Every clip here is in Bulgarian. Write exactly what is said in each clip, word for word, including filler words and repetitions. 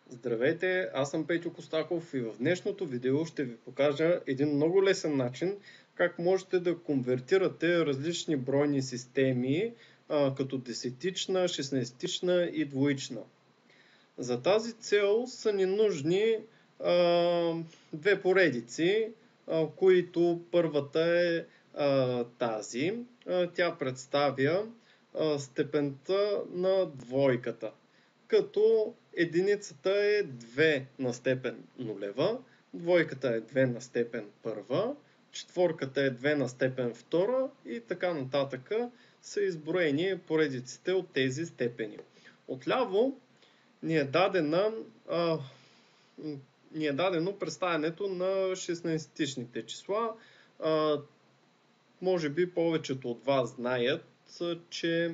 Здравейте, аз съм Петю Костаков и в днешното видео ще ви покажа един много лесен начин как можете да конвертирате различни бройни системи а, като десетична, шестнайсетична и двоична. За тази цел са ни нужни а, две поредици, а, които първата е а, тази. А, тя представя а, степента на двойката, като единицата е две на степен нулева, двойката е две на степен първа, четворката е две на степен втора и така нататък са изброени поредиците от тези степени. Отляво ни е, дадена, а, ни е дадено представянето на шестнайсетичните числа. А, може би повечето от вас знаят, че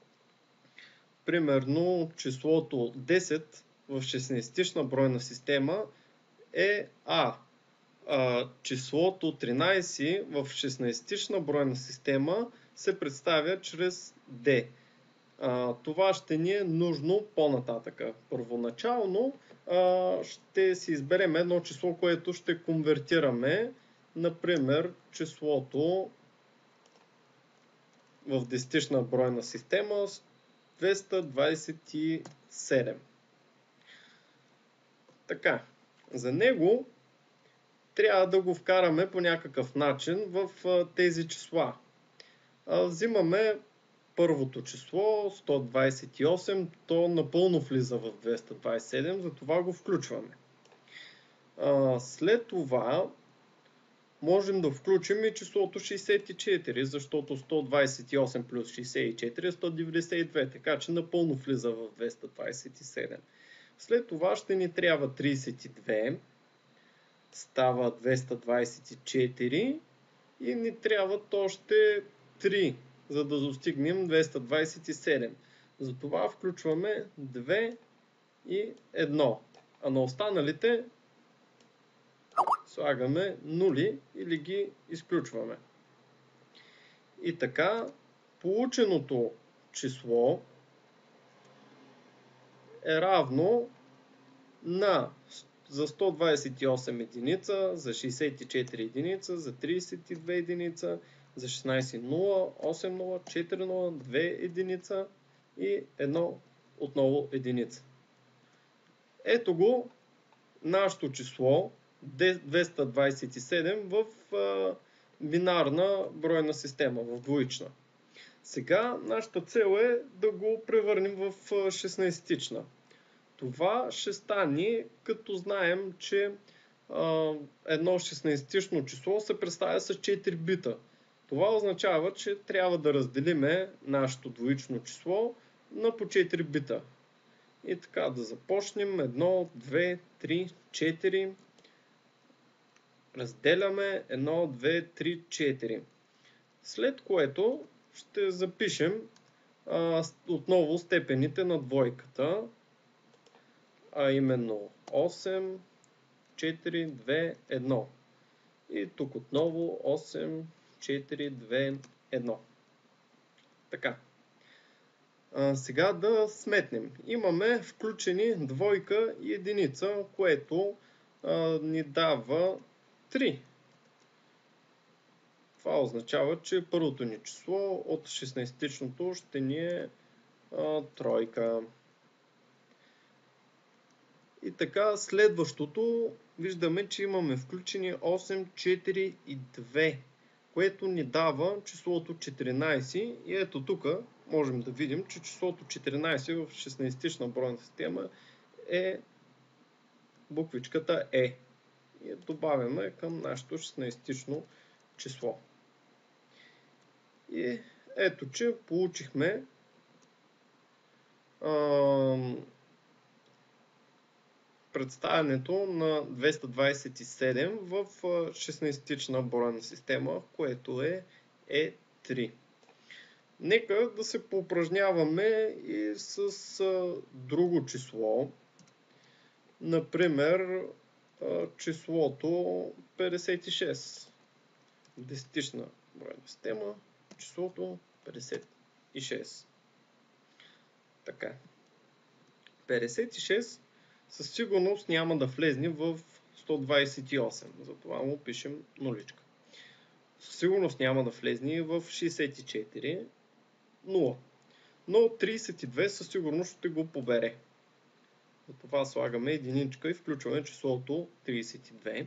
примерно числото десет в шестнайсетична бройна система е А. а числото тринайсет в шестнайсетична бройна система се представя чрез D. А, това ще ни е нужно по-нататъка. Първоначално а, ще си изберем едно число, което ще конвертираме. Например, числото в десетична бройна система двеста двайсет и седем. Така, за него трябва да го вкараме по някакъв начин в тези числа. Взимаме първото число, сто двайсет и осем, то напълно влиза в двеста двайсет и седем, затова го включваме. След това можем да включим и числото шейсет и четири, защото сто двайсет и осем плюс шейсет и четири е сто деветдесет и две, така че напълно влиза в двеста двайсет и седем. След това ще ни трябва трийсет и две, става двеста двайсет и четири и ни трябват още три, за да достигнем двеста двайсет и седем. Затова включваме две и едно, а на останалите слагаме нули или ги изключваме. И така, полученото число е равно на за сто двайсет и осем единица, за шейсет и четири единица, за трийсет и две единица, за шестнайсет нула, осем нула, четири нула, две единица и едно отново единица. Ето го нашето число двеста двайсет и седем в а, бинарна бройна система, в двоична. Сега нашата цел е да го превърнем в шестнайсетична. Това ще стане като знаем, че а, едно шестнайсетично число се представя с четири бита. Това означава, че трябва да разделиме нашето двоично число на по четири бита. И така да започнем едно, две, три, четири. Разделяме едно, две, три, четири. След което ще запишем а, отново степените на двойката, а именно осем, четири, две, едно. И тук отново осем, четири, две, едно. Така. А, сега да сметнем. Имаме включени двойка и единица, което а, ни дава три. Това означава, че първото ни число от шестнайсетичното ще ни е а, тройка. И така, следващото виждаме, че имаме включени осем, четири и две, което ни дава числото четиринайсет. И ето тук можем да видим, че числото четиринайсет в шестнайсетична бройна система е буквичката Е. И добавяме към нашето шестнайсетично число. И ето, че получихме а, представянето на двеста двайсет и седем в шестнайсетична бройна система, което е Е три. Нека да се поупражняваме и с а, друго число. Например, а, числото петдесет и шест. В десетична бройна система числото петдесет и шест. Така. петдесет и шест със сигурност няма да влезне в сто двадесет и осем, затова му пишем нуличка. Със сигурност няма да влезне и в шейсет и четири, нула. Но тридесет и две със сигурност ще го побере. Затова слагаме единичка и включваме числото тридесет и две.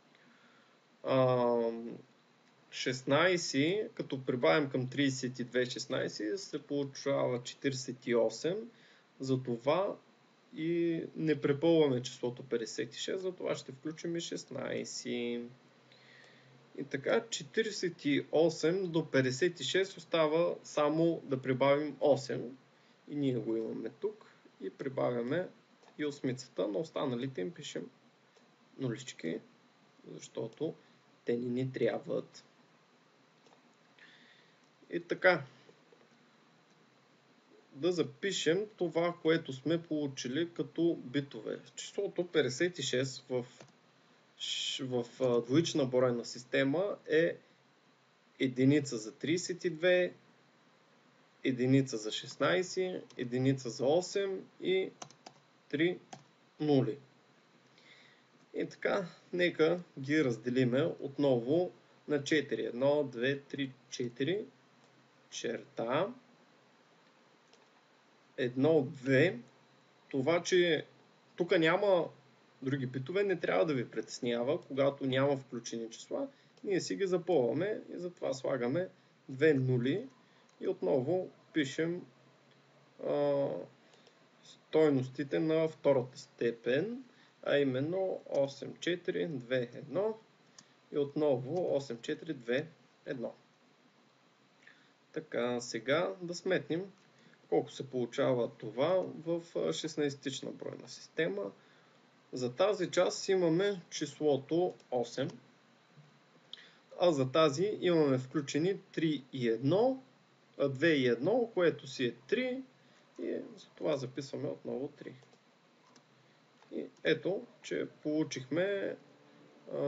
шестнадесет, като прибавим към тридесет и две шестнадесет, се получава четиридесет и осем. Затова и не препълваме числото петдесет и шест, затова ще включим и шестнадесет. И така, четиридесет и осем до петдесет и шест остава само да прибавим осем. И ние го имаме тук. И прибавяме и осмицата, но останалите им пишем нулички, защото те ни не трябват. И така, да запишем това, което сме получили като битове. Числото петдесет и шест в, в двоична бройна система е единица за тридесет и две, единица за шестнадесет, единица за осем и три нули. И така, нека ги разделиме отново на четири. едно, две, три, четири. Черта. едно, две. Това, че тук няма други битове, не трябва да ви притеснява. Когато няма включени числа, ние си ги запълваме и затова слагаме две нули и отново пишем а, стойностите на втората степен, а именно осем, четири, две, едно и отново осем, четири, две, едно. Така, сега да сметнем колко се получава това в шестнадесетична бройна система. За тази част имаме числото осем, а за тази имаме включени три и едно, две и едно, което си е три, и за това записваме отново три. И ето, че получихме а,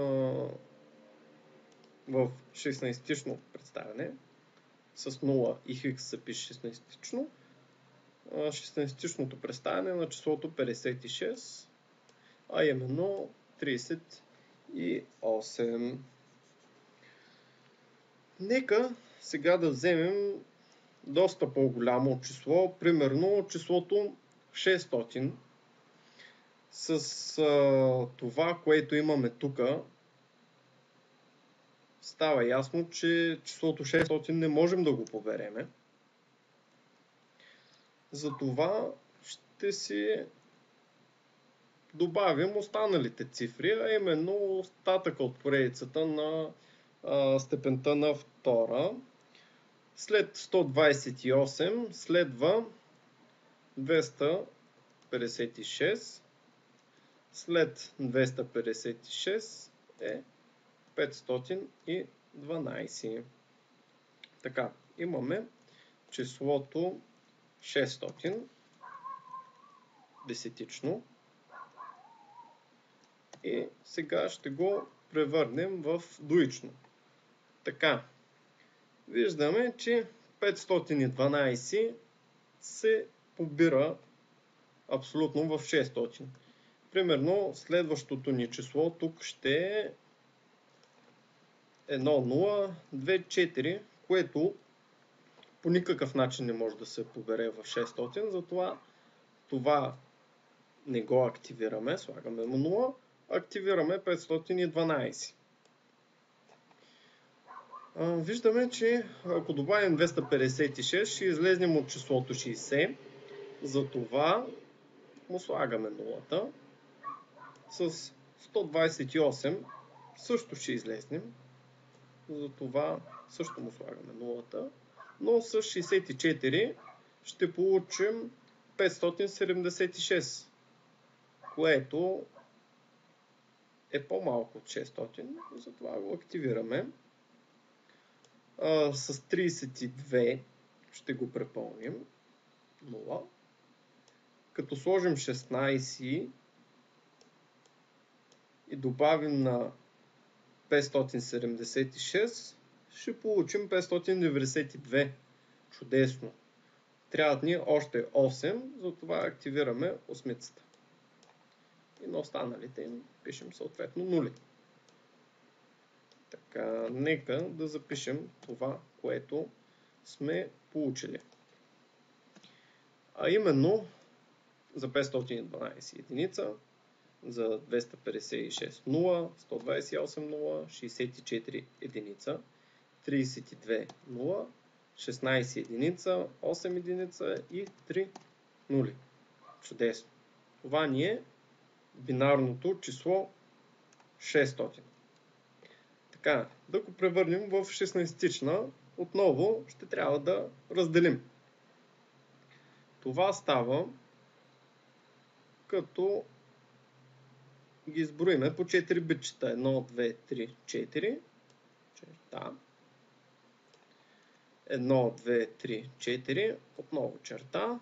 в шестнадесетично представяне с нула и хикс се пише шестнадесетично, шестнадесетичното представяне на числото петдесет и шест, а именно тридесет и осем. Нека сега да вземем доста по-голямо число, примерно числото шестстотин. С а, това, което имаме тук, става ясно, че числото шестстотин не можем да го побереме. Затова ще си добавим останалите цифри, а именно остатъка от поредицата на а, степента на втора. След сто двадесет и осем следва двеста петдесет и шест, след двеста петдесет и шест е петстотин и дванадесет. Така, имаме числото шестстотин, десетично, и сега ще го превърнем в двоично. Така, виждаме, че петстотин и дванадесет се побира абсолютно в шестстотин. Примерно, следващото ни число тук ще е едно нула две четири, което по никакъв начин не може да се побере в шестстотин, затова това не го активираме, слагаме му нула, активираме петстотин и дванадесет. Виждаме, че ако добавим двеста петдесет и шест, ще излезнем от числото шейсет, затова му слагаме нулата. С сто двадесет и осем също ще излезнем, затова също му слагаме нулата. Но с шейсет и четири ще получим петстотин седемдесет и шест, което е по-малко от шестстотин, затова го активираме. А, с тридесет и две ще го препълним нула. Като сложим шестнадесет и добавим на петстотин седемдесет и шест, ще получим петстотин деветдесет и две. Чудесно! Трябват ни още осем, затова активираме осмицата. и на останалите им пишем съответно нули. Така, нека да запишем това, което сме получили. А именно за петстотин и дванадесет единица, за двеста петдесет и шест нула, сто двадесет и осем нула, шестдесет и четири единица, тридесет и две нула, шестнадесет единица, осем единица и три нули. Чудесно! Това ни е бинарното число шестстотин. Така, да го превърнем в шестнадесетична, отново ще трябва да разделим. Това става като ги изброиме по четири битчета. едно, две, три, четири. Черта. едно, две, три, четири. Отново черта.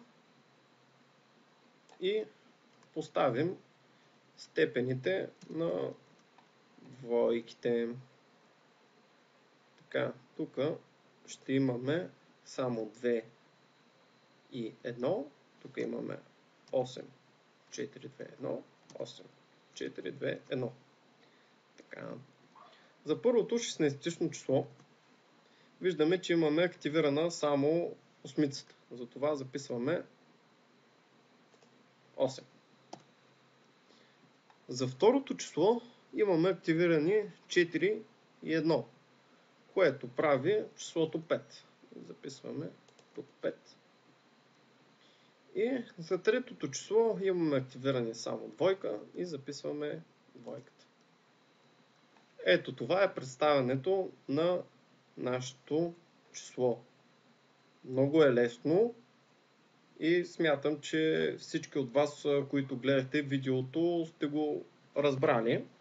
И поставим степените на двойките. Така, тук ще имаме само две и едно. Тук имаме осем, четири, две, едно, осем, четири, две, едно. Така. За първото шестнадесетично число виждаме, че имаме активирана само осмицата. Затова записваме осем. За второто число имаме активирани четири и едно, което прави числото пет. Записваме тук пет. И за третото число имаме активирани само двойка и записваме двойката. Ето това е представянето на нашето число. Много е лесно и смятам, че всички от вас, които гледахте видеото, сте го разбрали.